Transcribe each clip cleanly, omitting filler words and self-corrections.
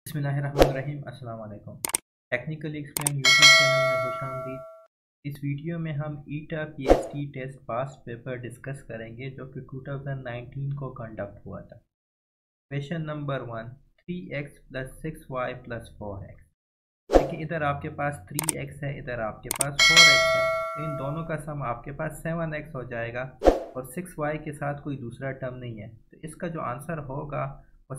बिस्मिल्लाहिर्रहमानिर्रहीम। अस्सलाम वालेकुम। टेक्निकल एक्सप्लेन यूट्यूब चैनल में खुश आमदीद। इस वीडियो में हम ETEA PST test past paper discuss करेंगे जो कि 2019 को कंडक्ट हुआ था। Question number 1, 3x plus 6y plus 4x। देखिए इधर आपके पास 3x है, इधर आपके पास 4x है, तो इन दोनों का सम आपके पास 7x हो जाएगा और 6y के साथ कोई दूसरा टर्म नहीं है, तो इसका जो आंसर होगा वो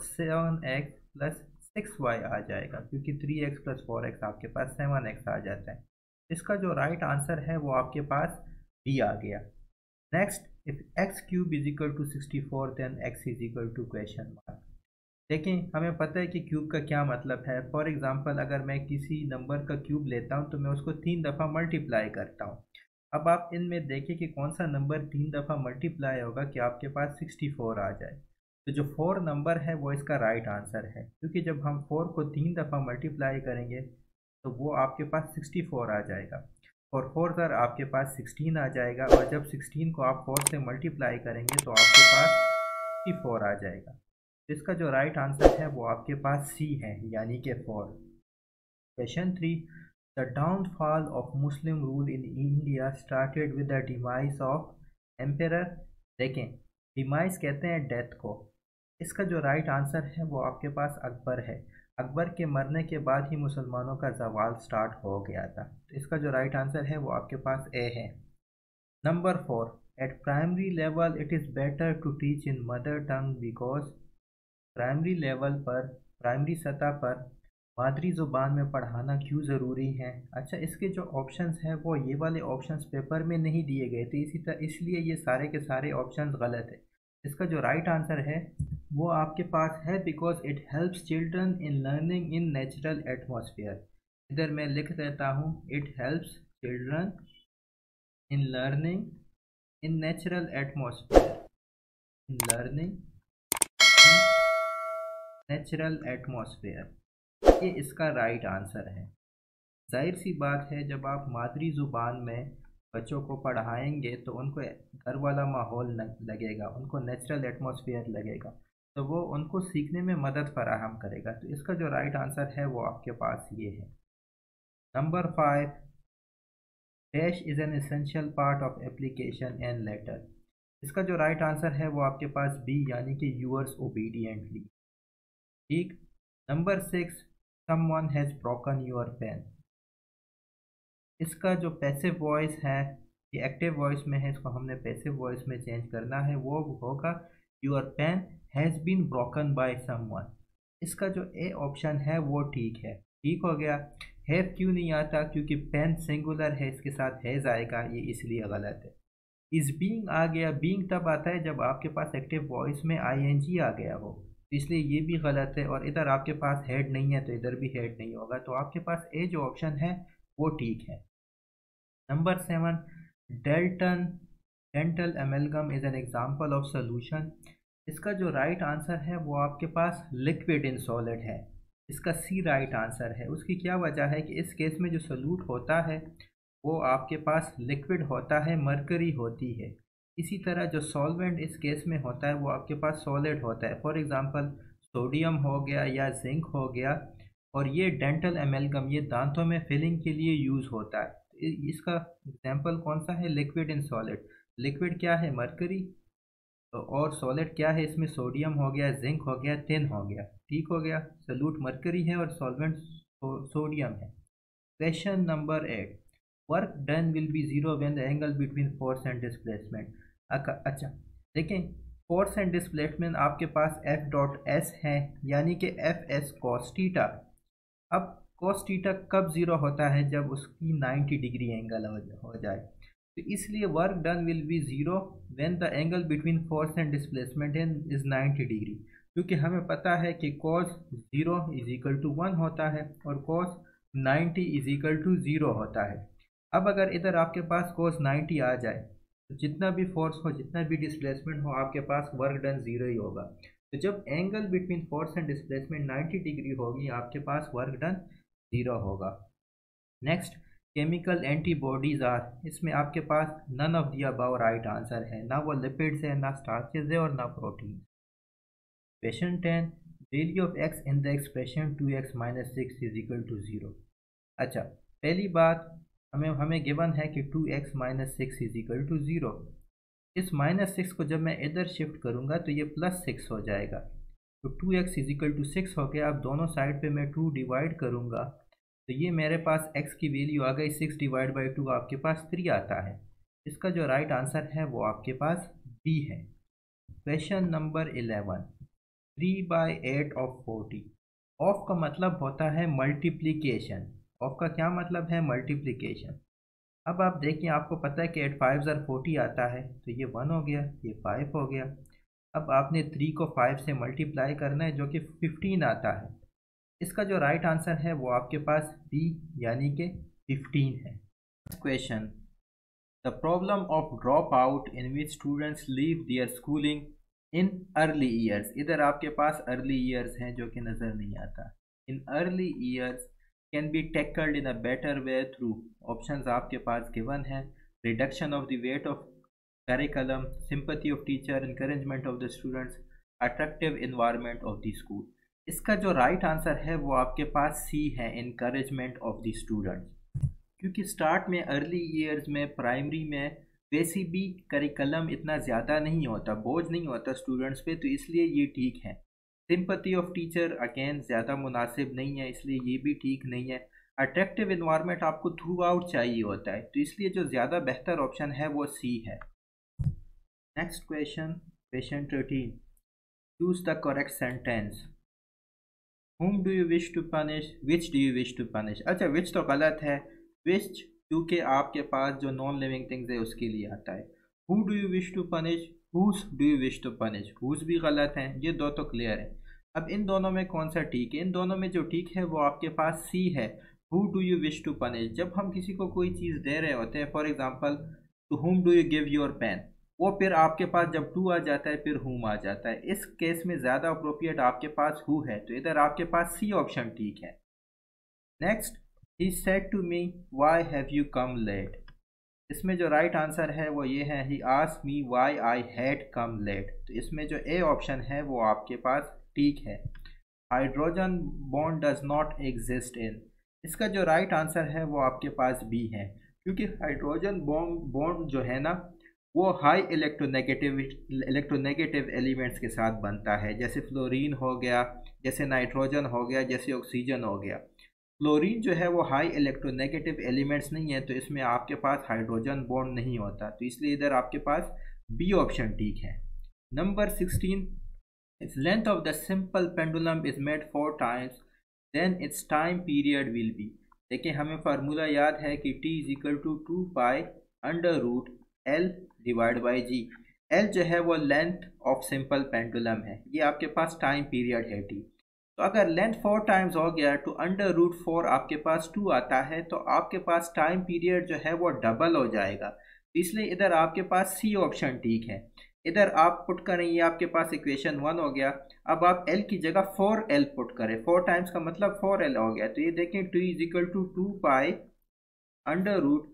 7x प्लस 6y आ जाएगा, क्योंकि 3x प्लस 4x आपके पास 7x आ जाता है। इसका जो राइट आंसर है वो आपके पास बी आ गया। Next, if X cube is equal to 64 then X is equal to question mark. देखें, हमें पता है कि क्यूब का क्या मतलब है। फॉर एग्जांपल अगर मैं किसी नंबर का क्यूब लेता हूं तो मैं उसको 3 दफ़ा मल्टीप्लाई करता हूं। अब आप इनमें देखें कि कौन सा नंबर 3 दफ़ा मल्टीप्लाई होगा कि आपके पास 64 आ जाए। तो जो 4 नंबर है वो इसका राइट आंसर है, क्योंकि जब हम 4 को 3 दफ़ा मल्टीप्लाई करेंगे तो वो आपके पास 64 आ जाएगा और 4 सर आपके पास 16 आ जाएगा, और जब 16 को आप 4 से मल्टीप्लाई करेंगे तो आपके पास 64 आ जाएगा। इसका जो राइट आंसर है वो आपके पास सी है, यानी कि 4। Question 3, the downfall of Muslim rule in India started with the demise of emperor. देखें, डिमाइस कहते हैं डेथ को। इसका जो राइट आंसर है वो आपके पास अकबर है। अकबर के मरने के बाद ही मुसलमानों का जवाल स्टार्ट हो गया था, तो इसका जो राइट आंसर है वो आपके पास ए है। Number 4, at primary level it is better to teach in mother tongue because. Primary level पर, प्राइमरी सतह पर मादरी ज़ुबान में पढ़ाना क्यों ज़रूरी है। अच्छा, इसके जो ऑप्शंस हैं वो ये वाले ऑप्शंस पेपर में नहीं दिए गए थे, इसी तरह इसलिए ये सारे के सारे ऑप्शंस गलत है। इसका जो राइट आंसर है वो आपके पास है because it helps children in learning in natural atmosphere. इधर मैं लिख देता हूँ, it helps children in learning in natural atmosphere, in learning natural atmosphere, ये इसका राइट आंसर है। जाहिर सी बात है, जब आप मादरी ज़ुबान में बच्चों को पढ़ाएंगे तो उनको घर वाला माहौल लगेगा, उनको नेचुरल एटमॉस्फेयर लगेगा, तो वो उनको सीखने में मदद फराहम करेगा। तो इसका जो राइट आंसर है वो आपके पास ये है। Number 5, dash is an essential part of application and letter. इसका जो राइट आंसर है वो आपके पास बी, यानी कि यूअर्स ओबीडियंटली। ठीक। Number 6, someone has broken your pen. इसका जो पैसिव वॉइस है, ये एक्टिव वॉइस में है, इसको हमने पैसिव वॉइस में चेंज करना है, वो होगा your pen has been broken by someone. इसका जो ए ऑप्शन है वो ठीक है, ठीक हो गया। हैव क्यों नहीं आता, क्योंकि पेन सिंगुलर है, इसके साथ हैज़ आएगा, ये इसलिए गलत है। इस बीइंग आ गया, बीइंग तब आता है जब आपके पास एक्टिव वॉइस में आईएनजी आ गया हो, तो इसलिए ये भी गलत है। और इधर आपके पास हेड नहीं है तो इधर भी हेड नहीं होगा, तो आपके पास ए जो ऑप्शन है वो ठीक है। Number 7, dental dental amalgam is an example of solution. इसका जो राइट आंसर है वो आपके पास लिक्विड इन सॉलिड है, इसका सी राइट आंसर है। उसकी क्या वजह है कि इस केस में जो सोल्यूट होता है वो आपके पास लिक्विड होता है, मरकरी होती है। इसी तरह जो सॉल्वेंट इस केस में होता है वो आपके पास सॉलिड होता है, फॉर एग्जांपल सोडियम हो गया या जिंक हो गया। और ये डेंटल एमेलगम ये दांतों में फिलिंग के लिए यूज़ होता है। इसका एग्जांपल कौन सा है, लिक्विड इन सॉलिड। लिक्विड क्या है, मरकरी, और सॉलिड क्या है, इसमें सोडियम हो गया, जिंक हो गया, टिन हो गया। ठीक हो गया, सोल्यूट मरकरी है और सॉल्वेंट सोडियम है। Question number 8, work done will be zero when the angle between force and displacement. अच्छा, देखें, फोर्स एंड डिस्प्लेसमेंट आपके पास एफ डॉट एस है, यानी कि एफ एस कॉस थीटा। अब कॉस थीटा कब जीरो होता है, जब उसकी 90 डिग्री एंगल हो जाए, तो इसलिए work done will be zero when the angle between force and displacement is 90 degree, क्योंकि हमें पता है कि कॉस 0 इज इक्वल टू 1 होता है और कॉस 90 इज इक्वल टू 0 होता है। अब अगर इधर आपके पास cos 90 आ जाए तो जितना भी फोर्स हो, जितना भी डिस्प्लेसमेंट हो, आपके पास वर्क डन जीरो ही होगा। तो जब angle between force and displacement 90 degree होगी, आपके पास वर्क डन जीरो होगा। नेक्स्ट, केमिकल एंटीबॉडीज आर, इसमें आपके पास none of the above right answer है, ना वो लिपिड्स है, ना स्टार्चेज है और ना protein. Question 10, value of x in the expression 2x minus 6 is equal to 0। अच्छा, पहली बात हमें गिवन है कि 2x minus 6 is equal to 0। इस माइनस 6 को जब मैं इधर शिफ्ट करूँगा तो ये प्लस 6 हो जाएगा, तो 2x इज इक्वल टू 6 हो गया। अब दोनों साइड पे मैं 2 डिवाइड करूँगा तो ये मेरे पास x की वैल्यू आ गई 6 डिवाइड बाई 2 आपके पास 3 आता है। इसका जो राइट आंसर है वो आपके पास बी है। Question number 11, 3/8 of 40। ऑफ का मतलब होता है मल्टीप्लिकेशन। ऑफ का क्या मतलब है? मल्टीप्लिकेशन। अब आप देखिए, आपको पता है कि 8 5 40 आता है, तो ये 1 हो गया, ये 5 हो गया। अब आपने 3 को 5 से मल्टीप्लाई करना है जो कि 15 आता है। इसका जो राइट आंसर है वो आपके पास बी यानी कि 15 है। Question, the problem of drop out in which students leave their schooling in early years. इधर आपके पास अर्ली ईयर्स हैं जो कि नज़र नहीं आता। In early years can be tackled in a better way through, options आपके पास गिवन है, reduction of the weight of curriculum, sympathy of teacher, encouragement of the students, attractive environment of the school. इसका जो right answer है वो आपके पास C है, encouragement ऑफ द स्टूडेंट्स। क्योंकि स्टार्ट में अर्ली ईयर्स में प्राइमरी में वैसे भी करिकुलम इतना ज़्यादा नहीं होता, बोझ नहीं होता स्टूडेंट्स पे, तो इसलिए ये ठीक है। सिंपैथी ऑफ टीचर अगेन ज़्यादा मुनासिब नहीं है, इसलिए ये भी ठीक नहीं है। अट्रैक्टिव एनवायरनमेंट आपको थ्रू आउट चाहिए होता है, तो इसलिए जो ज़्यादा बेहतर ऑप्शन है वो सी है। Next question, question 13, choose the correct sentence. whom do you wish to punish, which do you wish to punish। अच्छा, which तो गलत है, which क्योंकि आपके पास जो नॉन लिविंग थिंग्स है उसके लिए आता है। who do you wish to punish, whose do you wish to punish, whose भी गलत है, ये दो तो क्लियर है। अब इन दोनों में कौन सा ठीक है? इन दोनों में जो ठीक है वो आपके पास सी है, who do you wish to punish। जब हम किसी को कोई चीज़ दे रहे होते हैं, for example to whom do you give your pen, वो फिर आपके पास जब टू आ जाता है फिर whom आ जाता है। इस केस में ज़्यादा अप्रोप्रिएट आपके पास who है, तो इधर आपके पास सी ऑप्शन ठीक है। Next, he said to me why have you come late। इसमें जो राइट आंसर है वो ये है, he asked me why I had come late। तो इसमें जो ए ऑप्शन है वो आपके पास ठीक है। Hydrogen bond does not exist in, इसका जो राइट आंसर है वो आपके पास बी है, क्योंकि हाइड्रोजन बॉन्ड जो है ना वो हाई इलेक्ट्रोनेगेटिव एलिमेंट्स के साथ बनता है, जैसे फ्लोरीन हो गया, जैसे नाइट्रोजन हो गया, जैसे ऑक्सीजन हो गया। फ्लोरीन जो है वो हाई इलेक्ट्रोनेगेटिव एलिमेंट्स नहीं है, तो इसमें आपके पास हाइड्रोजन बॉन्ड नहीं होता, तो इसलिए इधर आपके पास बी ऑप्शन ठीक है। Number 16, if length of the simple pendulum is made 4 times then its time period will be। देखिए, हमें फार्मूला याद है कि t is equal to 2 pi under root L divide by g. L जो है वो लेंथ ऑफ सिंपल पेंडुलम है, ये आपके पास टाइम पीरियड है t। तो अगर लेंथ 4 टाइम्स हो गया तो अंडर रूट 4 आपके पास 2 आता है, तो आपके पास टाइम पीरियड जो है वो डबल हो जाएगा, इसलिए इधर आपके पास सी ऑप्शन ठीक है। इधर आप पुट करें, ये आपके पास इक्वेशन 1 हो गया। अब आप L की जगह 4L पुट करें, 4 टाइम्स का मतलब 4L हो गया, तो ये देखें 2 is equal to 2 pi under root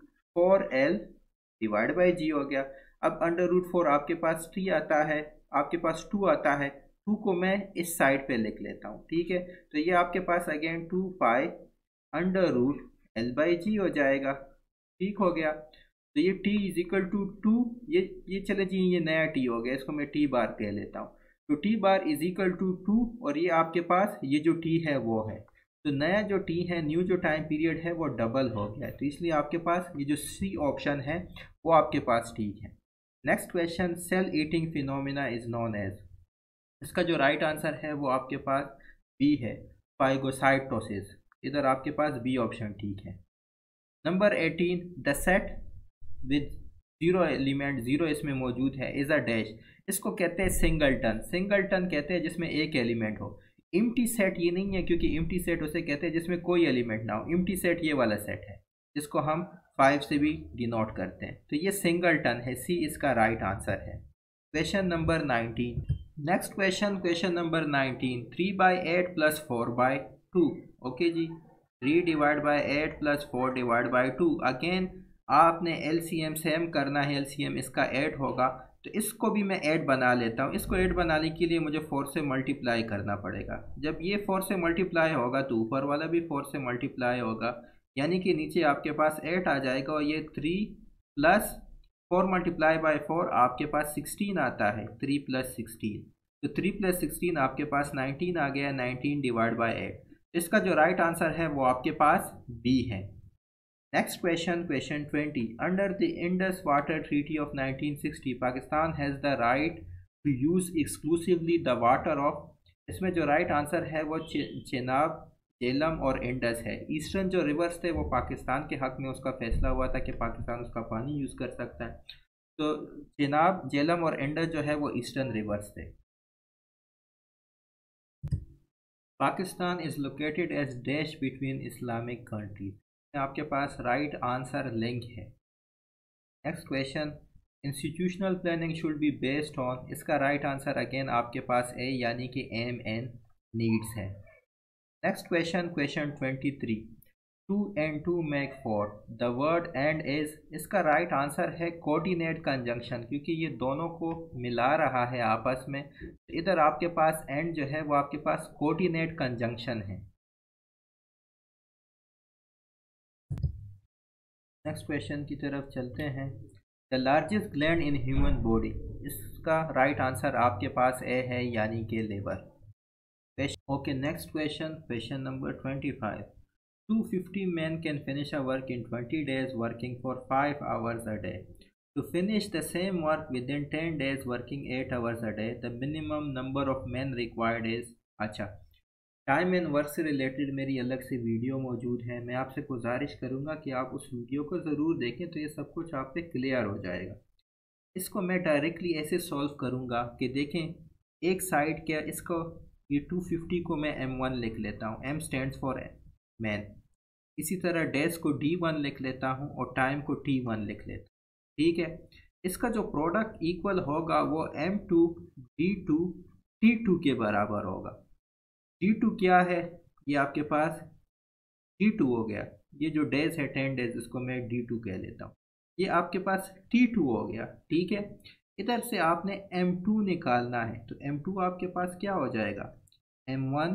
4L divide by g हो गया। अब अंडर रूट 4 आपके पास 3 आता है, आपके पास 2 आता है, 2 को मैं इस साइड पे लिख लेता हूँ, ठीक है। तो ये आपके पास again 2 pi under root L by g हो जाएगा, ठीक हो गया। तो ये t इज इक्वल टू 2, ये चले जी, ये नया t हो गया, इसको मैं t बार कह लेता हूँ। तो t bar is equal to 2 और ये आपके पास ये जो t है वो है, तो नया जो t है, न्यू जो टाइम पीरियड है वो डबल हो गया, तो इसलिए आपके पास ये जो सी ऑप्शन है वो आपके पास ठीक है। Next question, cell eating phenomena is known as. इसका जो राइट आंसर है वो आपके पास बी है, फाइगोसाइटोसिस। इधर आपके पास बी ऑप्शन ठीक है। Number 18, the set with 0 element, 0 इसमें मौजूद है, इज अ डैश। इसको कहते हैं सिंगलटन। सिंगलटन कहते हैं जिसमें एक एलिमेंट हो। एम्प्टी सेट ये नहीं है, क्योंकि एम्प्टी सेट उसे कहते हैं जिसमें कोई एलिमेंट ना हो। एम्प्टी सेट ये वाला सेट है जिसको हम 5 से भी डिनोट करते हैं, तो ये सिंगलटन है, सी इसका राइट आंसर है। Question number 19, next question, question number 19, 3/8 plus 4/2। Okay जी, 3 divide by 8 plus 4 divide by 2। Again आपने एलसीएम सेम करना है, एलसीएम इसका 8 होगा, तो इसको भी मैं ऐड बना लेता हूँ। इसको ऐड बनाने के लिए मुझे 4 से मल्टीप्लाई करना पड़ेगा। जब ये 4 से मल्टीप्लाई होगा तो ऊपर वाला भी 4 से मल्टीप्लाई होगा, यानी कि नीचे आपके पास 8 आ जाएगा, और ये 3 प्लस 4 मल्टीप्लाई बाय 4 आपके पास 16 आता है। 3 प्लस 16, तो 3 प्लस 16 आपके पास 19 आ गया। 19 डिवाइड बाय 8। इसका जो राइट आंसर है वो आपके पास बी है। Next question, question 20। Under the Indus water treaty of 1960 Pakistan has the right to use exclusively the water of. इसमें जो राइट आंसर है वो चेनाब, झेलम और इंडस है। ईस्टर्न जो रिवर्स थे वो पाकिस्तान के हक में उसका फैसला हुआ था कि पाकिस्तान उसका पानी यूज़ कर सकता है। तो चेनाब, झेलम और इंडस जो है वो ईस्टर्न रिवर्स थे। Pakistan is located as dash between Islamic countries. आपके पास राइट आंसर लिंक है। Next question, institutional planning should be based on. इसका राइट आंसर अगेन आपके पास ए, यानी कि एम एंड नीड्स है। Next question, question 23। 2 and 2 make 4। The word and is. इसका राइट आंसर है कोऑर्डिनेट कंजंक्शन, क्योंकि ये दोनों को मिला रहा है आपस में। इधर आपके पास एंड जो है वो आपके पास कोऑर्डिनेट कंजंक्शन है। नेक्स्ट क्वेश्चन की तरफ चलते हैं। The largest gland in human body. इसका राइट आंसर आपके पास ए है, यानी कि लेबर। Okay, next question, question number 25। 250 men can finish a work in 20 days working for 5 hours a day. To finish the same work within 10 days working 8 hours a day, the minimum number of men required is। अच्छा, time and work से related मेरी अलग से video मौजूद है। मैं आपसे गुजारिश करूंगा कि आप उस वीडियो को ज़रूर देखें, तो ये सब कुछ आप पे क्लियर हो जाएगा। इसको मैं डायरेक्टली ऐसे सॉल्व करूंगा कि देखें, एक साइड क्या, इसको ये 250 को मैं M1 लिख लेता हूँ। M stands for man. इसी तरह डेज को D1 लिख लेता हूँ और टाइम को T1 लिख लेता हूँ। ठीक है, इसका जो प्रोडक्ट इक्वल होगा वो M2 D2 T2 के बराबर होगा। D2 क्या है, ये आपके पास D2 हो गया। ये जो डेज है 10 डेज, इसको मैं D2 कह लेता हूँ। ये आपके पास T2 हो गया। ठीक है, इधर से आपने M2 निकालना है, तो M2 आपके पास क्या हो जाएगा, M1।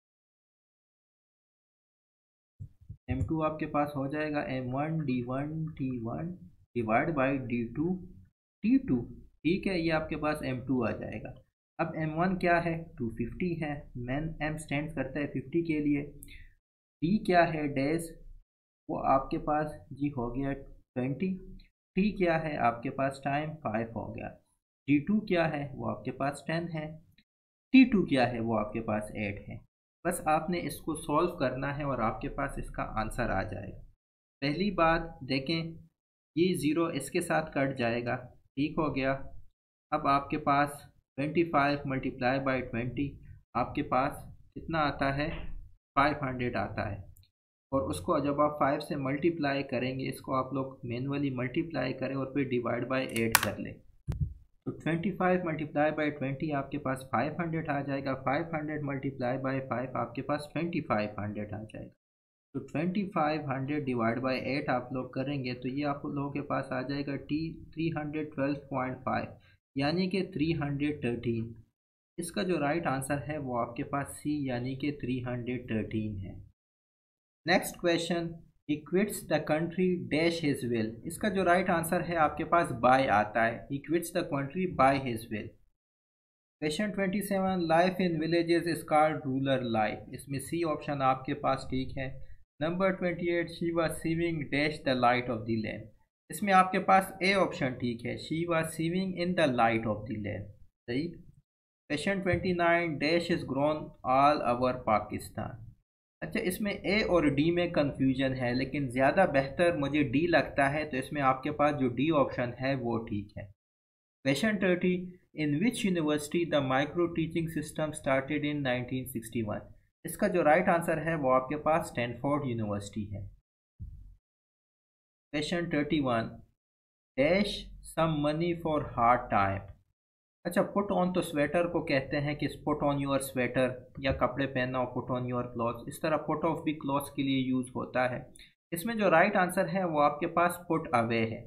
M2 आपके पास हो जाएगा M1 D1 T1 divide by D2 T2। ठीक है, ये आपके पास M2 आ जाएगा। अब M1 क्या है, 250 है। मैन M स्टैंड करता है 50 के लिए। D क्या है, डेज, वो आपके पास जी हो गया 20। T क्या है आपके पास, टाइम 5 हो गया। D2 क्या है, वो आपके पास 10 है। T2 क्या है, वो आपके पास 8 है। बस आपने इसको सॉल्व करना है और आपके पास इसका आंसर आ जाएगा। पहली बात देखें, ये ज़ीरो इसके साथ कट जाएगा। ठीक हो गया। अब आपके पास 25 मल्टीप्लाई बाई 20 आपके पास कितना आता है, 500 आता है। और उसको जब आप 5 से मल्टीप्लाई करेंगे, इसको आप लोग मैनुअली मल्टीप्लाई करें और फिर डिवाइड बाई 8 कर लें, तो 25 मल्टीप्लाई बाई 20 आपके पास 500 आ जाएगा। 500 मल्टीप्लाई बाई 5 आपके पास 2500 आ जाएगा। तो 2500 डिवाइड बाई 8 आप लोग करेंगे तो ये आप लोगों के पास आ जाएगा 312.5, यानी कि 313। इसका जो राइट आंसर है वो आपके पास सी, यानी कि 313 है। Next question, he quits the country dash his will. इसका जो राइट आंसर है आपके पास बाय आता है। He quits the country by his will. Question 27, life in villages is called rural life. इसमें सी ऑप्शन आपके पास ठीक है। Number 28, she was sewing dash the light of the lamp. इसमें आपके पास ए ऑप्शन ठीक है, she was sewing in the light of the lamp. सही। Question 29, dash is grown all over Pakistan. अच्छा, इसमें ए और डी में कंफ्यूजन है, लेकिन ज़्यादा बेहतर मुझे डी लगता है, तो इसमें आपके पास जो डी ऑप्शन है वो ठीक है। Question 30, in which university the micro teaching system started in 1961। इसका जो राइट आंसर है वो आपके पास स्टैनफोर्ड यूनिवर्सिटी है। Question 31, dash some money for hard time. अच्छा, पुट ऑन तो स्वेटर को कहते हैं कि पुट ऑन योर स्वेटर, या कपड़े पहनना हो पुट ऑन योर क्लॉथ्स। इस तरह पुट ऑफ भी क्लॉथ्स के लिए यूज़ होता है। इसमें जो राइट आंसर है वो आपके पास पुट अवे है।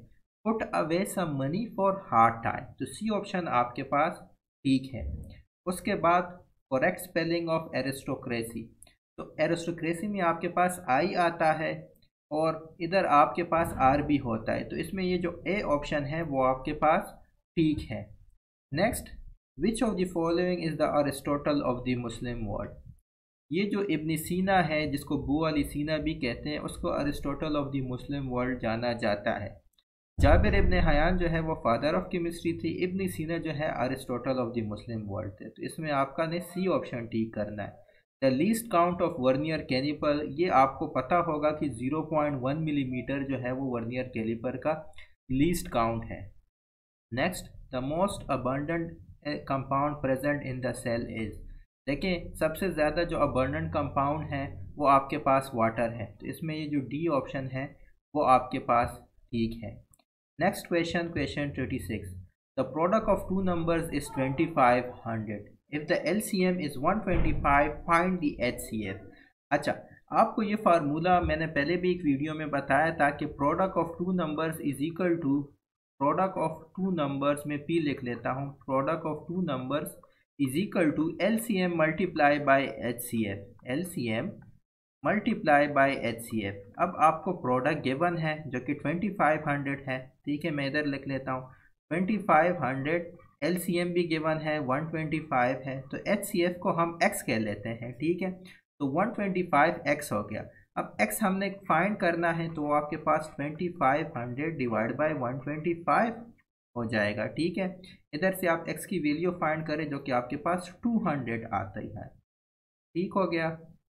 Put away some money for hard time, तो सी ऑप्शन आपके पास ठीक है। उसके बाद करेक्ट स्पेलिंग ऑफ एरिस्टोक्रेसी, तो एरिस्टोक्रेसी में आपके पास आई आता है और इधर आपके पास आर भी होता है, तो इसमें ये जो ए ऑप्शन है वो आपके पास ठीक है। Next, which of the following is the Aristotle of the Muslim world, ये जो इब्न सीना है जिसको बू अली सीना भी कहते हैं, उसको Aristotle of the Muslim world जाना जाता है। जाबिर इब्न हयान जो है वो फादर ऑफ केमिस्ट्री थी, इब्न सीना जो है Aristotle of the Muslim world थे, तो इसमें आपका ने सी ऑप्शन ठीक करना है। The least count of vernier calliper, ये आपको पता होगा कि 0.1 मिलीमीटर जो है वो वर्नियर कैलिपर का लीस्ट काउंट है। Next, the most abundant compound present in the cell is, देखें सबसे ज़्यादा जो अबंडेंट कंपाउंड है वो आपके पास वाटर है, तो इसमें ये जो डी ऑप्शन है वो आपके पास ठीक है। Next question, question 36, the product of two numbers is 2500, if the LCM is 125 find the HCF. अच्छा, आपको ये फार्मूला मैंने पहले भी एक वीडियो में बताया था कि product of two numbers is equal to product of two numbers में पी लिख लेता हूँ, product of two numbers is equal to LCM multiply by HCF, LCM multiply by HCF. अब आपको प्रोडक्ट गिवन है जो कि 2500 है, ठीक है, मैं इधर लिख लेता हूँ 2500, एलसीएम भी गिवन है 125 है, तो एचसीएफ को हम x कह लेते हैं, ठीक है, तो 125x हो गया। अब x हमने फाइंड करना है, तो आपके पास 2500 डिवाइड बाय 125 हो जाएगा, ठीक है। इधर से आप x की वैल्यू फाइंड करें जो कि आपके पास 200 आती है, ठीक हो गया,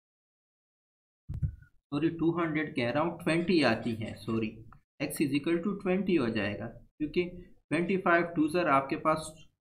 सॉरी 200 कह रहा हूँ, 20 आती है, sorry, x is equal to 20 हो जाएगा, क्योंकि 25 टू सर आपके पास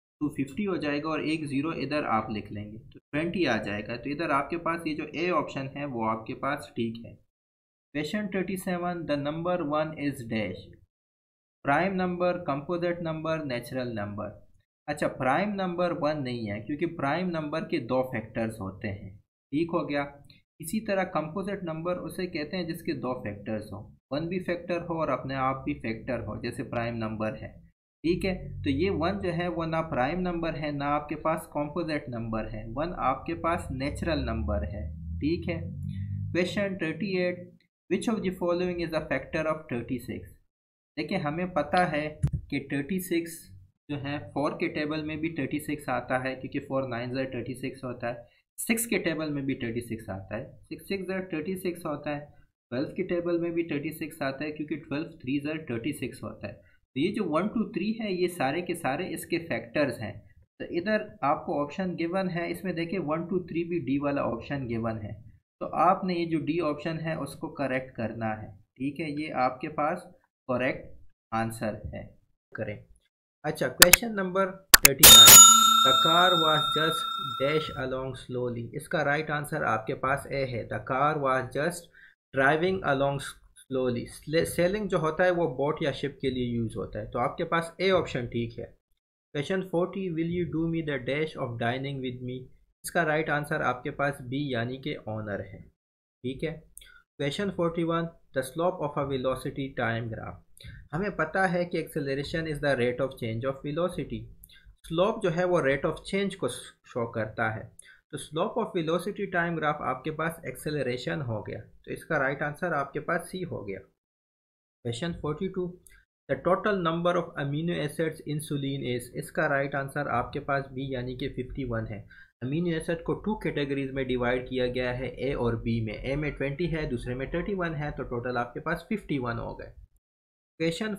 250 हो जाएगा और एक ज़ीरो इधर आप लिख लेंगे तो 20 आ जाएगा, तो इधर आपके पास ये जो ए ऑप्शन है वो आपके पास ठीक है। Question 37, the number 1 is dash, prime number, composite number, natural number. अच्छा, प्राइम नंबर 1 नहीं है क्योंकि प्राइम नंबर के दो फैक्टर्स होते हैं, ठीक हो गया। इसी तरह कंपोजिट नंबर उसे कहते हैं जिसके दो फैक्टर्स हो, 1 भी फैक्टर हो और अपने आप भी फैक्टर हो, जैसे प्राइम नंबर है, ठीक है। तो ये 1 जो है वो ना प्राइम नंबर है ना आपके पास कंपोजिट नंबर है, 1 आपके पास नेचुरल नंबर है, ठीक है। Question 38, which of the following is a factor of 36। देखिए हमें पता है कि 36 जो है 4 के टेबल में भी 36 आता है क्योंकि 4 9 36 होता है, 6 के टेबल में भी 36 आता है, 6 6 36 होता है, 12 के टेबल में भी 36 आता है क्योंकि 12 3 36 होता है। तो ये जो 1 2 3 है ये सारे के सारे इसके फैक्टर्स हैं, तो इधर आपको ऑप्शन गिवन है, इसमें देखिए 1 2 3 भी डी वाला ऑप्शन गिवन है, तो आपने ये जो डी ऑप्शन है उसको करेक्ट करना है, ठीक है, ये आपके पास करेक्ट आंसर है, करें। अच्छा, question number 39, the car was just dash along slowly, इसका राइट आंसर आपके पास ए है, the car was just driving along slowly. Sailing जो होता है वो बोट या शिप के लिए यूज होता है, तो आपके पास ए ऑप्शन ठीक है। Question 40, will you do me the dash of dining with me, इसका राइट आंसर आपके पास बी यानी कि ऑनर है, ठीक है। Question 41, the slope of a velocity time graph, हमें पता है कि acceleration is the rate of change of velocity, slope जो है वो रेट ऑफ चेंज को शो करता है, तो slope of velocity time graph आपके पास एक्सेलरेशन हो गया, तो इसका राइट आंसर आपके पास सी हो गया। Question 42, the total number of amino acids insulin is, इसका राइट आंसर आपके पास बी यानी कि 51 है। अमीनो एसिड को 2 कैटेगरीज में डिवाइड किया गया है, ए और बी में, ए में 20 है, दूसरे में 31 है, तो टोटल आपके पास 51 हो गए। Question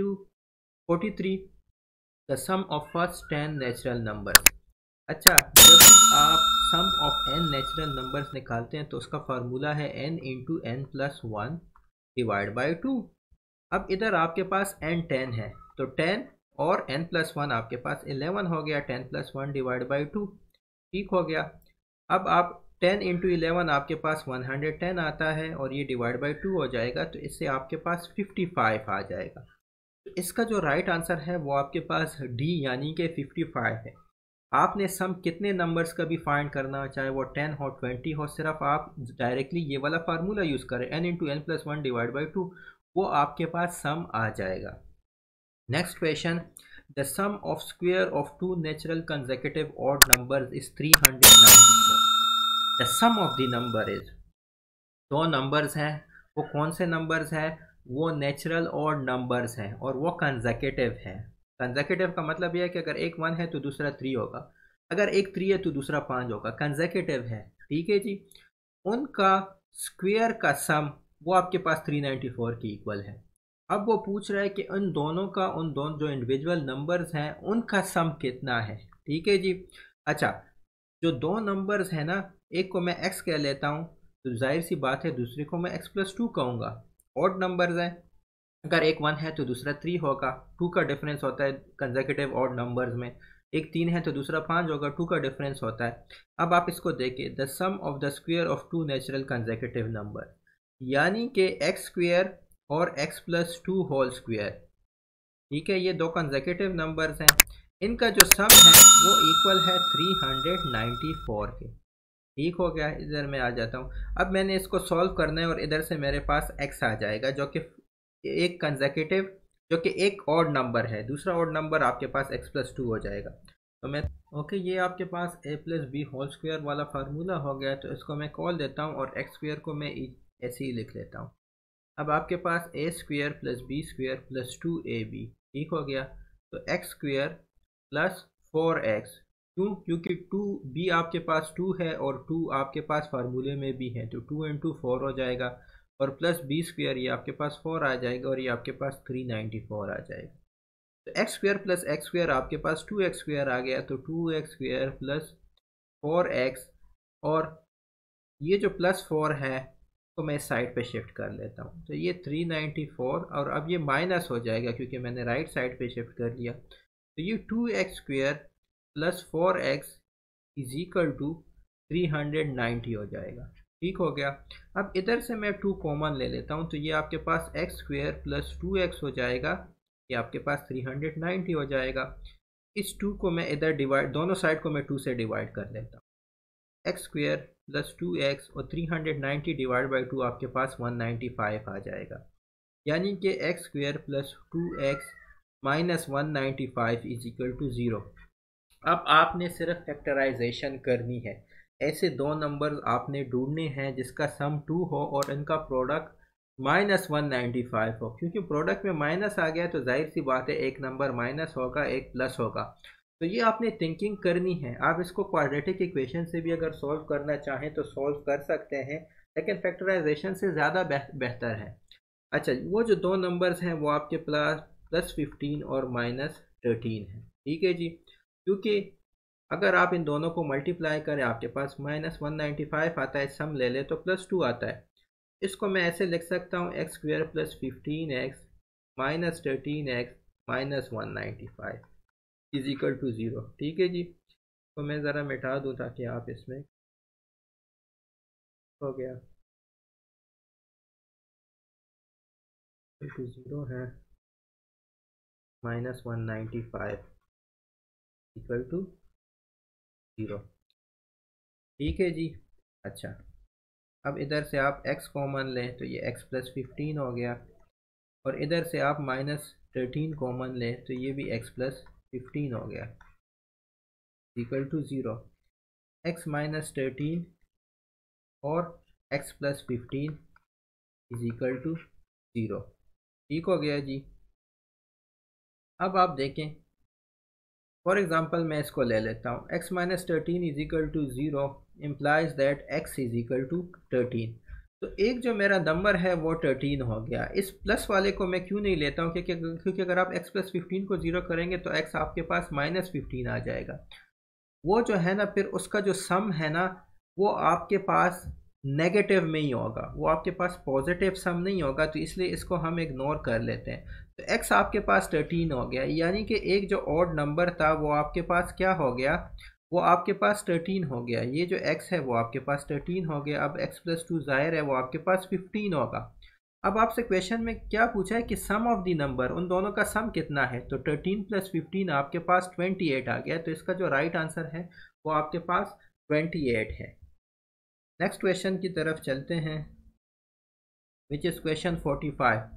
43, the sum of first 10 natural numbers. अच्छा, जब आप sum of n natural numbers निकालते हैं तो उसका फार्मूला है n into n plus 1 divide by 2। अब इधर आपके पास n 10 है, तो 10 और n प्लस 1 आपके पास 11 हो गया, 10 प्लस 1 डिवाइड बाई 2, ठीक हो गया। अब आप 10 इंटू 11 आपके पास 110 आता है और ये डिवाइड बाई 2 हो जाएगा, तो इससे आपके पास 55 आ जाएगा। तो इसका जो राइट आंसर है वो आपके पास डी यानी कि 55 है। आपने सम कितने नंबर्स का भी फाइंड करना, चाहे वो 10 हो 20 हो, सिर्फ आप डायरेक्टली ये वाला फार्मूला यूज़ करें, n into n plus 1 divide by 2, वो आपके पास सम आ जाएगा। Next question, the sum of square of two natural consecutive odd numbers is 394। The sum of the number is, दो नंबर्स हैं, वो कौन से नंबर्स हैं? वो नेचुरल ऑड नंबर्स हैं और वो कंसेक्यूटिव है। कंसेक्यूटिव का मतलब यह है कि अगर एक 1 है तो दूसरा 3 होगा, अगर एक 3 है तो दूसरा 5 होगा, कंसेक्यूटिव है। ठीक है जी। उनका स्क्वायर का सम वो आपके पास 394 की इक्वल है। अब वो पूछ रहा है कि उन दोनों का, उन दोनों जो इंडिविजुअल नंबर्स हैं उनका सम कितना है। ठीक है जी। अच्छा, जो दो नंबर्स हैं ना, एक को मैं x कह लेता हूँ, तो जाहिर सी बात है दूसरे को मैं x+2 कहूँगा। ऑड नंबर्स हैं, अगर एक 1 है तो दूसरा 3 होगा, 2 का डिफरेंस होता है कंसेक्यूटिव ऑड नंबर्स में। एक 3 है तो दूसरा 5 होगा, 2 का डिफरेंस होता है। अब आप इसको देखिए, the sum of the square of two natural consecutive number, यानी कि एक्स स्क्वायर और x+2 होल स्क्वायर। ठीक है, ये दो कंसेक्यूटिव नंबर्स हैं, इनका जो सम है वो इक्वल है 394 के। ठीक हो गया। इधर मैं आ जाता हूँ, अब मैंने इसको सॉल्व करना है और इधर से मेरे पास x आ जाएगा जो कि एक कंसेक्यूटिव, जो कि एक ऑड नंबर है, दूसरा ऑड नंबर आपके पास x+2 हो जाएगा। तो मैं ओके, ये आपके पास a+b होल स्क्वायर वाला फार्मूला हो गया, तो इसको मैं कॉल देता हूँ और x स्क्वायर को मैं ऐसे ही लिख लेता हूँ। अब आपके पास a square plus b square plus 2ab, ठीक हो गया। तो x स्क्वायर प्लस 4x, क्यों? क्योंकि 2b आपके पास 2 है और 2 आपके पास फार्मूले में भी है, तो 2 इंटू 4 हो जाएगा, और प्लस b स्क्वायर, ये आपके पास 4 आ जाएगा और ये आपके पास 394 आ जाएगा। तो x square plus x square आपके पास 2x स्क्वायर आ गया, तो 2x स्क्वायर प्लस 4x, और ये जो प्लस 4 है तो मैं इस साइड पे शिफ्ट कर लेता हूँ, तो ये 394, और अब ये माइनस हो जाएगा क्योंकि मैंने राइट साइड पे शिफ्ट कर लिया, तो ये 2x square plus 4x is equal to 390 हो जाएगा। ठीक हो गया। अब इधर से मैं 2 कॉमन ले लेता हूँ, तो ये आपके पास x स्क्वायर प्लस 2x हो जाएगा, ये आपके पास 390 हो जाएगा। इस 2 को मैं इधर डिवाइड, दोनों साइड को मैं 2 से डिवाइड कर लेता हूँ, एक्स स्क्वायर प्लस 2x और 390 डिवाइड बाई 2 आपके पास 195 आ जाएगा, यानी कि x square plus 2x minus 195 is equal to 0। अब आपने सिर्फ फैक्टराइजेशन करनी है, ऐसे दो नंबर आपने ढूंढने हैं जिसका सम 2 हो और इनका प्रोडक्ट -195 हो। क्योंकि प्रोडक्ट में माइनस आ गया तो जाहिर सी बात है एक नंबर माइनस होगा, एक प्लस होगा। तो ये आपने थिंकिंग करनी है। आप इसको क्वाड्रेटिक इक्वेशन से भी अगर सॉल्व करना चाहें तो सॉल्व कर सकते हैं, लेकिन फैक्टराइजेशन से ज़्यादा बेहतर है। अच्छा, वो जो दो नंबर्स हैं वो आपके +15 और -13 है। ठीक है जी। क्योंकि अगर आप इन दोनों को मल्टीप्लाई करें आपके पास -195 आता है, सम ले ले तो +2 आता है। इसको मैं ऐसे लिख सकता हूँ, x square plus 15x minus 13x minus 195 is equal to 0। ठीक है जी। तो मैं ज़रा मिटा दूँ ताकि आप इसमें, हो गया, टू 0 है, -195 इक्वल टू 0। ठीक है जी। अच्छा, अब इधर से आप x कॉमन लें तो ये x प्लस 15 हो गया, और इधर से आप -13 कॉमन लें तो ये भी x प्लस 15 हो गया, इक्वल टू 0। x माइनस 13 और x plus 15 is equal to 0। ठीक हो गया जी। अब आप देखें, फॉर एग्जांपल मैं इसको ले लेता हूँ, x minus 13 is equal to 0 implies that x is equal to 13। तो एक जो मेरा नंबर है वो 13 हो गया। इस प्लस वाले को मैं क्यों नहीं लेता हूँ? क्योंकि अगर आप x प्लस 15 को 0 करेंगे तो x आपके पास -15 आ जाएगा। वो जो है ना, फिर उसका जो सम है ना, वो आपके पास नेगेटिव में ही होगा, वो आपके पास पॉजिटिव सम नहीं होगा, तो इसलिए इसको हम इग्नोर कर लेते हैं। तो x आपके पास 13 हो गया, यानी कि एक जो ऑड नंबर था वो आपके पास क्या हो गया, वो आपके पास 13 हो गया। ये जो x है वो आपके पास 13 हो गया। अब x प्लस 2 जाहिर है वो आपके पास 15 होगा। अब आपसे क्वेश्चन में क्या पूछा है कि सम ऑफ द नंबर, उन दोनों का सम कितना है, तो 13 प्लस 15 आपके पास 28 आ गया। तो इसका जो राइट आंसर है वो आपके पास 28 है। नेक्स्ट क्वेश्चन की तरफ चलते हैं, which is question 45।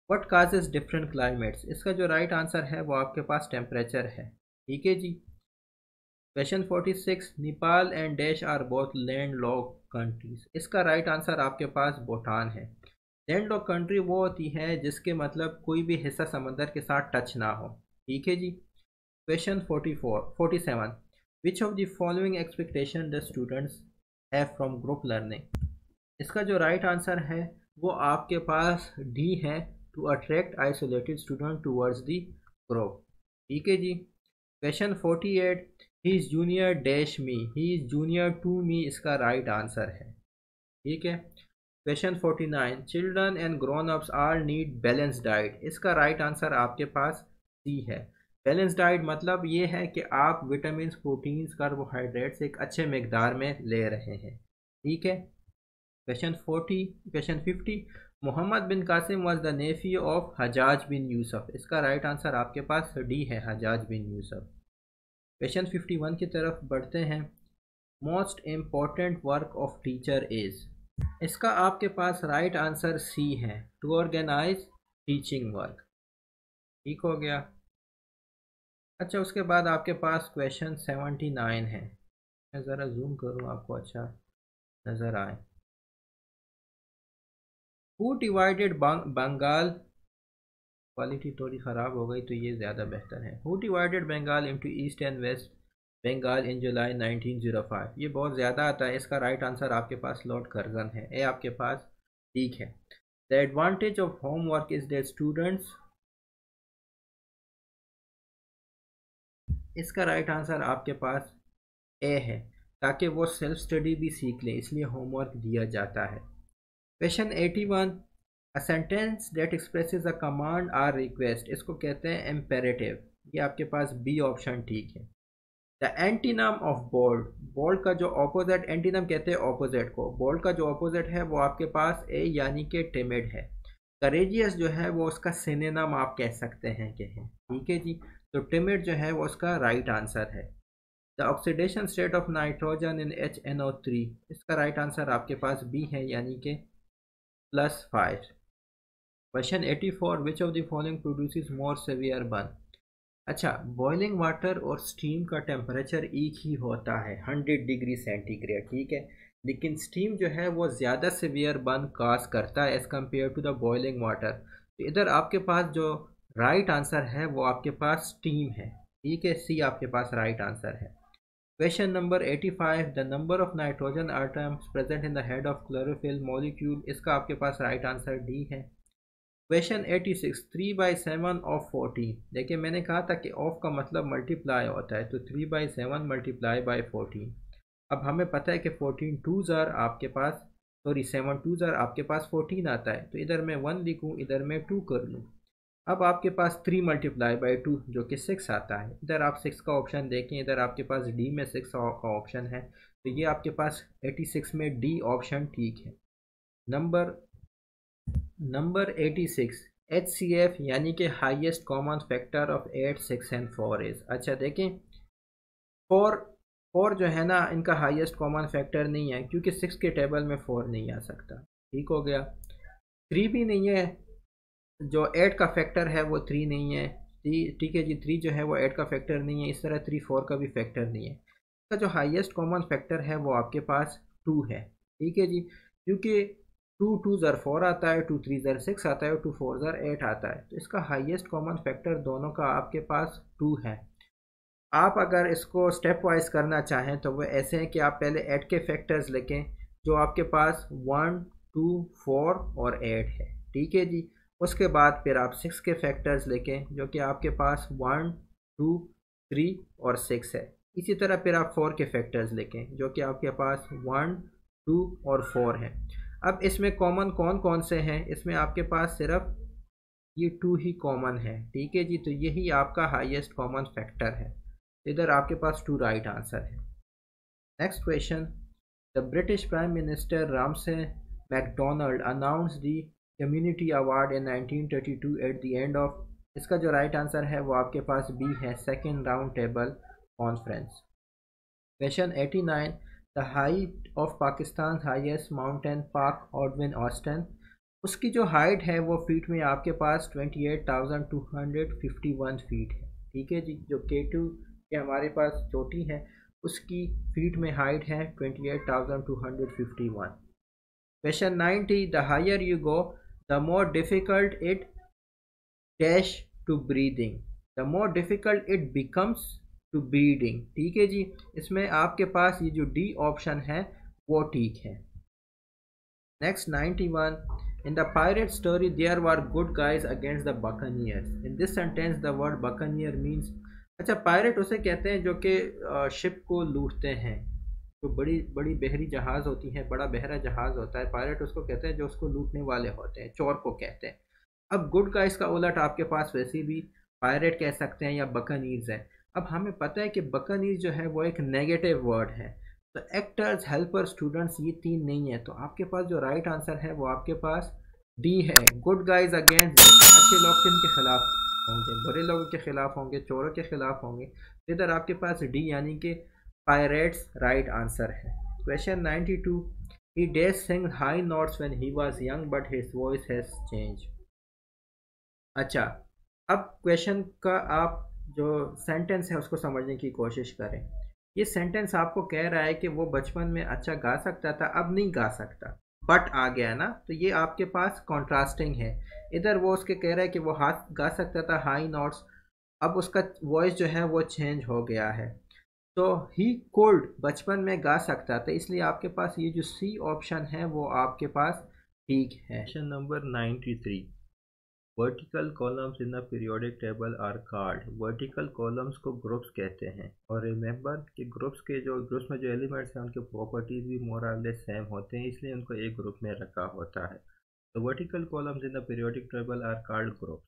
What causes different climates, इसका जो राइट आंसर है वो आपके पास टेम्परेचर है। ठीक है जी। Question 46, Nepal and dash are both land lock countries, इसका राइट आंसर आपके पास भूटान है। लैंड लॉक कंट्री वो होती है जिसके मतलब कोई भी हिस्सा समंदर के साथ टच ना हो। ठीक है जी। Question 47, which of the following expectation the students have from group learning, इसका जो राइट आंसर है वो आपके पास डी है, to attract isolated student towards the group. ठीक है जी। Question 48, he is junior dash me, he is junior to me, इसका राइट आंसर है। ठीक है। Question 49, children and grown ups are need balance diet, इसका राइट आंसर आपके पास सी है। बैलेंस डाइट मतलब ये है कि आप विटामिन, प्रोटीन्स, कार्बोहाइड्रेट्स एक अच्छे मकदार में ले रहे हैं। ठीक है। Question 50, Muhammad bin Qasim was the nephew of Hajjaj bin Yusuf, इसका राइट आंसर आपके पास डी है, हजाज बिन यूसुफ। क्वेश्चन 51 की तरफ बढ़ते हैं। Most important work of teacher is, इसका आपके पास राइट आंसर सी है, टू ऑर्गेनाइज टीचिंग वर्क। ठीक हो गया। अच्छा, उसके बाद आपके पास क्वेश्चन 79 है। मैं ज़रा जूम करूँ आपको अच्छा नज़र आए। हु डिवाइडेड बंगाल, क्वालिटी थोड़ी ख़राब हो गई तो ये ज़्यादा बेहतर है। Who divided Bengal into east and west Bengal in July 1905, ये बहुत ज़्यादा आता है। इसका राइट आंसर आपके पास लॉर्ड कर्जन है, ये आपके पास ठीक है। The advantage of homework is that students, इसका राइट आंसर आपके पास ए है, ताकि वो सेल्फ स्टडी भी सीख लें, इसलिए होमवर्क दिया जाता है। Question 81, a sentence that expresses a command or request, इसको कहते हैं इम्पेरेटिव, ये आपके पास बी ऑप्शन ठीक है। The antonym of bold, bold का जो ऑपोजिट, एंटीनम कहते हैं ऑपोजिट को, बोल्ड का जो ऑपोजिट है वो आपके पास ए यानी कि टिमिड है। करेजियस जो है वो उसका सिनोनिम आप कह सकते हैं कि है। ठीक है जी। तो टिमिड जो है वो उसका राइट आंसर है। The oxidation state of nitrogen in HNO3, इसका राइट आंसर आपके पास बी है यानी कि +5। Question 84, which of the following produces more severe burn, अच्छा, बॉइलिंग वाटर और स्टीम का टेम्परेचर एक ही होता है 100 डिग्री सेंटीग्रेड। ठीक है। लेकिन स्टीम जो है वो ज़्यादा सीवियर बर्न काज करता है as compare to the boiling water. तो इधर आपके पास जो राइट आंसर है वो आपके पास स्टीम है। ठीक है, सी आपके पास राइट आंसर है। Question number 85, the number of nitrogen items present in the head of chlorophyll molecule, इसका आपके पास राइट आंसर डी है। क्वेश्चन 86, 3/7 ऑफ 14, देखिए मैंने कहा था कि ऑफ का मतलब मल्टीप्लाई होता है, तो 3/7 मल्टीप्लाई बाई 14। अब हमें पता है कि 14 2s आर आपके पास, सॉरी 7 2s आर आपके पास 14 आता है, तो इधर मैं 1 लिखूँ, इधर मैं 2 कर लूँ। अब आपके पास 3 मल्टीप्लाई बाई 2 जो कि 6 आता है। इधर आप 6 का ऑप्शन देखें, इधर आपके पास डी में 6 का ऑप्शन है, तो ये आपके पास 86 में डी ऑप्शन ठीक है। नंबर 86, HCF यानी कि highest common factor of 8 6 and 4 is, अच्छा देखें 4 जो है ना, इनका हाईएस्ट कॉमन फैक्टर नहीं है क्योंकि 6 के टेबल में 4 नहीं आ सकता। ठीक हो गया। 3 भी नहीं है, जो 8 का फैक्टर है वो 3 नहीं है। ठीक है जी, 3 जो है वो 8 का फैक्टर नहीं है, इस तरह 3 4 का भी फैक्टर नहीं है। इसका जो हाईएस्ट कॉमन फैक्टर है वो आपके पास 2 है। ठीक है जी, क्योंकि 2 2s आर 4 आता है, 2 3s आर 6 आता है और 2 4s आर 8 आता है, तो इसका हाईएस्ट कॉमन फैक्टर दोनों का आपके पास 2 है। आप अगर इसको स्टेप वाइज करना चाहें तो वो ऐसे हैं कि आप पहले 8 के फैक्टर्स लिखें जो आपके पास 1 2 4 और 8 है। ठीक है जी। उसके बाद फिर आप 6 के फैक्टर्स लिखें जो कि आपके पास 1 2 3 और 6 है। इसी तरह फिर आप 4 के फैक्टर्स लिखें जो कि आपके पास 1 2 और 4 है। अब इसमें कॉमन कौन कौन से हैं, इसमें आपके पास सिर्फ ये 2 ही कॉमन है। ठीक है जी, तो यही आपका हाईएस्ट कॉमन फैक्टर है, इधर आपके पास 2 राइट आंसर है। Next question, the British prime minister Ramsay MacDonald announce the community award in 1932 at the end of, इसका जो राइट आंसर है वो आपके पास बी है, second round table conference. Question 89, the height of Pakistan highest mountain पाक Godwin Austin, उसकी जो हाइट है वो फीट में आपके पास 28,251 फीट है। ठीक है जी, जो K2 के हमारे पास चोटी है उसकी फीट में हाइट है 28,251। Question 90, the higher you go the more difficult it dash to breathing, the more difficult it becomes to breathing. ठीक है जी, इसमें आपके पास ये जो डी ऑप्शन है वो ठीक है। Next 91, in the pirate story there were good guys against the buccaneers, in this sentence the word buccaneer means, अच्छा पायरेट उसे कहते हैं जो कि शिप को लूटते हैं, जो बड़ी बड़ी बहरी जहाज़ होती हैं, बड़ा बहरा जहाज़ होता है, पायरेट उसको कहते हैं जो उसको लूटने वाले होते हैं, चोर को कहते हैं। अब गुड गाइस का उलट आपके पास वैसे भी पायरेट कह सकते हैं या बकनीज है। अब हमें पता है कि बकनीज जो है वो एक नेगेटिव वर्ड है, तो एक्टर्स हेल्पर स्टूडेंट्स ये तीन नहीं है, तो आपके पास जो राइट आंसर है वो आपके पास डी है, गुड गाइज अगेंस्ट। अच्छे लोग किन के खिलाफ होंगे? बुरे लोगों के खिलाफ होंगे, चोरों के खिलाफ होंगे। इधर आपके पास डी यानी कि पायरेट्स राइट आंसर है। Question 92, he days sing high notes when he was young but his voice has changed। अच्छा, अब क्वेश्चन का आप जो सेंटेंस है उसको समझने की कोशिश करें। ये सेंटेंस आपको कह रहा है कि वो बचपन में अच्छा गा सकता था, अब नहीं गा सकता, बट आ गया ना, तो ये आपके पास कॉन्ट्रास्टिंग है। इधर वो उसके कह रहा है कि वो हाथ गा सकता था हाई नोट्स, अब उसका वॉइस जो है वो चेंज हो गया है। तो ही कोल्ड बचपन में गा सकता था, इसलिए आपके पास ये जो सी ऑप्शन है वो आपके पास ठीक है। Question number 93, vertical columns in the periodic table are called, vertical columns को ग्रुप्स कहते हैं, और रिमेंबर कि ग्रुप्स में जो एलिमेंट्स हैं उनके प्रॉपर्टीज भी मोर और लेस सेम होते हैं, इसलिए उनको एक ग्रुप में रखा होता है। तो vertical columns in the periodic table are called group.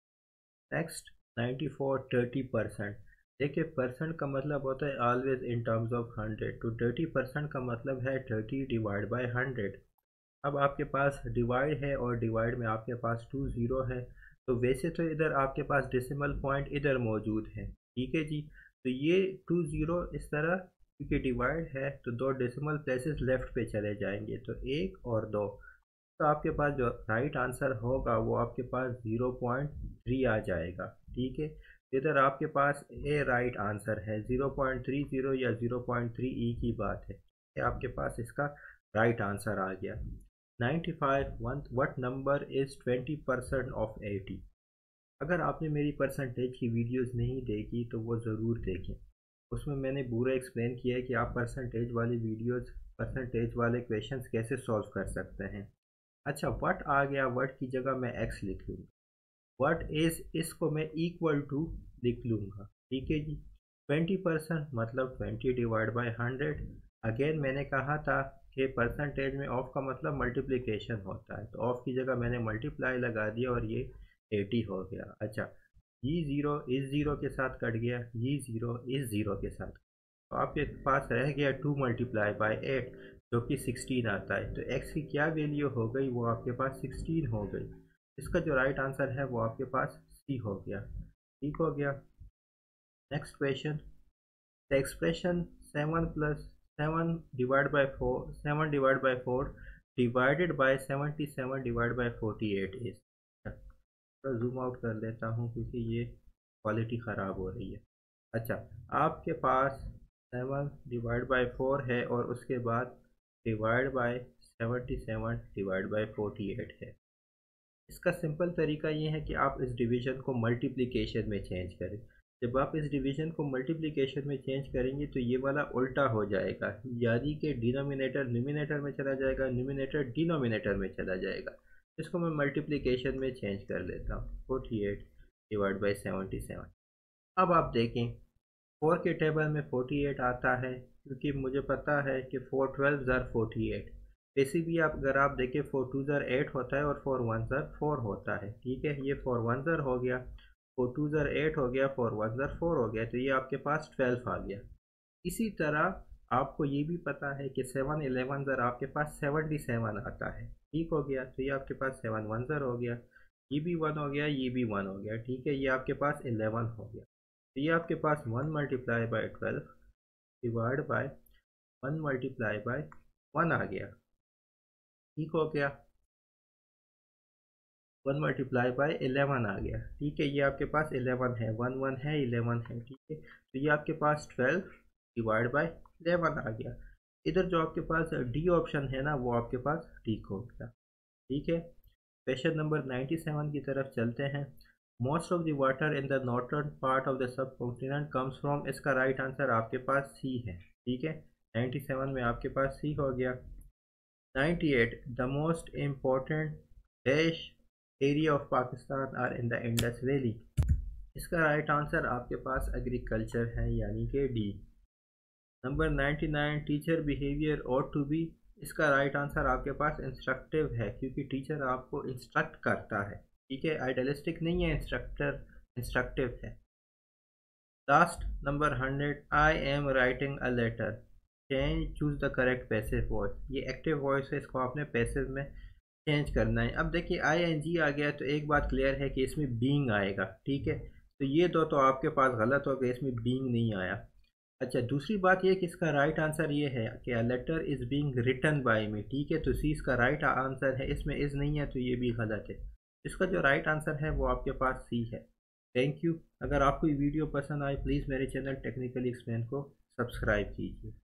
Next 94, 30%। देखिए परसेंट का मतलब होता है ऑलवेज इन टर्म्स ऑफ 100, तो 30% का मतलब है 30 डिवाइड बाई 100। अब आपके पास डिवाइड है और डिवाइड में आपके पास 2 ज़ीरो है, तो वैसे तो इधर आपके पास डेसिमल पॉइंट इधर मौजूद है। ठीक है जी, तो ये 2 ज़ीरो इस तरह, क्योंकि डिवाइड है तो दो डेसिमल प्लेसेस लेफ्ट पे चले जाएंगे, तो 1 और 2, तो आपके पास जो राइट आंसर होगा वो आपके पास 0.3 आ जाएगा। ठीक है, इधर आपके पास ए राइट आंसर है, 0.30 या 0.3 ई की बात है, ये आपके पास इसका राइट आंसर आ गया। 95, व्हाट नंबर इज़ 20% ऑफ 80। अगर आपने मेरी परसेंटेज की वीडियोस नहीं देखी तो वो ज़रूर देखें, उसमें मैंने पूरा एक्सप्लेन किया है कि आप परसेंटेज वाली वीडियोस, परसेंटेज वाले क्वेश्चंस कैसे सॉल्व कर सकते हैं। अच्छा, व्हाट आ गया, व्हाट की जगह मैं एक्स लिख लूँगा, व्हाट इज़ इसको मैं इक्वल टू लिख लूँगा। ठीक है जी, 20% मतलब 20 डिवाइड बाई 100। अगेन मैंने कहा था कि परसेंटेज में ऑफ का मतलब मल्टीप्लिकेशन होता है, तो ऑफ की जगह मैंने मल्टीप्लाई लगा दिया और ये 80 हो गया। अच्छा, ये ज़ीरो इस ज़ीरो के साथ कट गया, ये ज़ीरो इस ज़ीरो के साथ, तो आपके पास रह गया 2 मल्टीप्लाई बाई 8 जो कि 16 आता है, तो x की क्या वैल्यू हो गई, वो आपके पास 16 हो गई। इसका जो राइट आंसर है वो आपके पास सी हो गया। ठीक हो गया। Next question, the expression 7 plus 7 divide by 4, 7 divide by 4 divided by 77 divide by 48 is, तो जूम आउट कर लेता हूँ क्योंकि ये क्वालिटी ख़राब हो रही है। अच्छा, आपके पास 7 डिवाइड बाई 4 है और उसके बाद डिवाइड बाई 77 डिवाइड बाई 48 है। इसका सिंपल तरीका ये है कि आप इस डिवीज़न को मल्टीप्लिकेशन में चेंज करें। जब आप इस डिवीज़न को मल्टीप्लिकेशन में चेंज करेंगे तो ये वाला उल्टा हो जाएगा, यानी कि डिनोमिनेटर न्यूमिनेटर में चला जाएगा, न्यूमिनेटर डिनोमिनेटर में चला जाएगा। इसको मैं मल्टीप्लिकेशन में चेंज कर लेता हूँ, 48 डिवाइड बाई 77। अब आप देखें 4 के टेबल में 48 आता है, क्योंकि मुझे पता है कि 4 12 ज़र 48। वैसे भी आप अगर आप देखें 4 2 ज़र 8 होता है और 4 1 ज़र 4 होता है। ठीक है, ये 4 1 ज़र हो गया, 4 2 ज़र 8 हो गया, 4 1 ज़र 4 हो गया, तो ये आपके पास 12 आ गया। इसी तरह आपको ये भी पता है कि 7 11 ज़र आपके पास 77 आता है। ठीक हो गया, तो ये आपके पास 7 1 ज़र हो गया, ये भी 1 हो गया, ये भी 1 हो गया। ठीक है, ये आपके पास 11 हो गया, तो ये आपके पास 1 multiply by 12 divide by 1 multiply by 1 आ गया। ठीक हो गया। 1 मल्टीप्लाई बाय 11 आ गया, ठीक है। ये आपके पास 11 है, 1 1 है, 11 है, ठीक है। तो ये आपके पास 12 डिवाइड बाय 11 आ गया। इधर जो आपके पास डी ऑप्शन है ना, वो आपके पास ठीक हो गया, ठीक है। क्वेश्चन नंबर 97 की तरफ चलते हैं। Most of the water in the northern part of the subcontinent comes from, इसका राइट आंसर आपके पास सी है, ठीक है। 97 में आपके पास सी हो गया। 98 the most important dash area of Pakistan are in the Indus valley, इसका राइट आंसर आपके पास एग्रीकल्चर है, यानी कि D. Number 99 teacher behaviour ought to be, इसका राइट आंसर आपके पास इंस्ट्रक्टिव है, क्योंकि टीचर आपको इंस्ट्रक्ट करता है, ठीक है। आइडियलिस्टिक नहीं है, इंस्ट्रक्टिव है। Last number 100 I am writing a letter, choose the correct passive voice, ये एक्टिव वॉइस है, इसको आपने पैसिव में चेंज करना है। अब देखिए आई एन जी आ गया तो एक बात क्लियर है कि इसमें बीइंग आएगा, ठीक है। तो ये दो तो आपके पास गलत हो गए, इसमें बीइंग नहीं आया। अच्छा, दूसरी बात ये कि इसका राइट आंसर ये है कि a letter is being written by me, ठीक है। तो सी इसका राइट आंसर है, इसमें इज़ नहीं है, तो ये भी गलत है। इसका जो राइट आंसर है वो आपके पास सी है। Thank you. अगर आपको ये वीडियो पसंद आए प्लीज़ मेरे चैनल टेक्निकली एक्सप्लेन को सब्सक्राइब कीजिए।